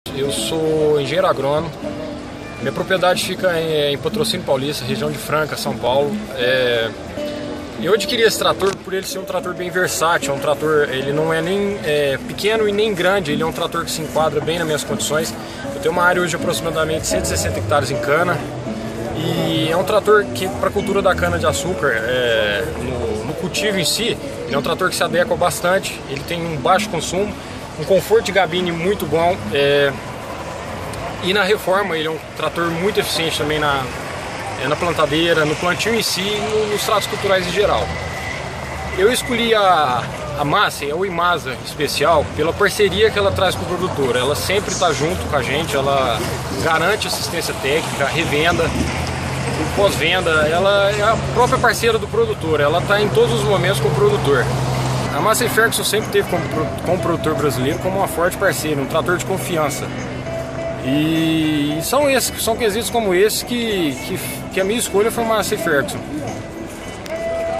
Eu sou engenheiro agrônomo. Minha propriedade fica em Patrocínio Paulista, região de Franca, São Paulo. Eu adquiri esse trator por ele ser um trator bem versátil, um trator, ele não é nem pequeno e nem grande, ele é um trator que se enquadra bem nas minhas condições. Eu tenho uma área hoje de aproximadamente 160 hectares em cana e é um trator que para a cultura da cana de açúcar, no cultivo em si, ele é um trator que se adequa bastante, ele tem um baixo consumo, um conforto de gabine muito bom e na reforma ele é um trator muito eficiente também na plantadeira, no plantio em si e nos tratos culturais em geral. Eu escolhi a Massey, a Imasa especial, pela parceria que ela traz com o produtor. Ela sempre está junto com a gente, ela garante assistência técnica, revenda, pós-venda. Ela é a própria parceira do produtor, ela está em todos os momentos com o produtor. A Massey Ferguson sempre teve com o produtor brasileiro como uma forte parceira, um trator de confiança. E são quesitos como esse que a minha escolha foi uma Massey Ferguson.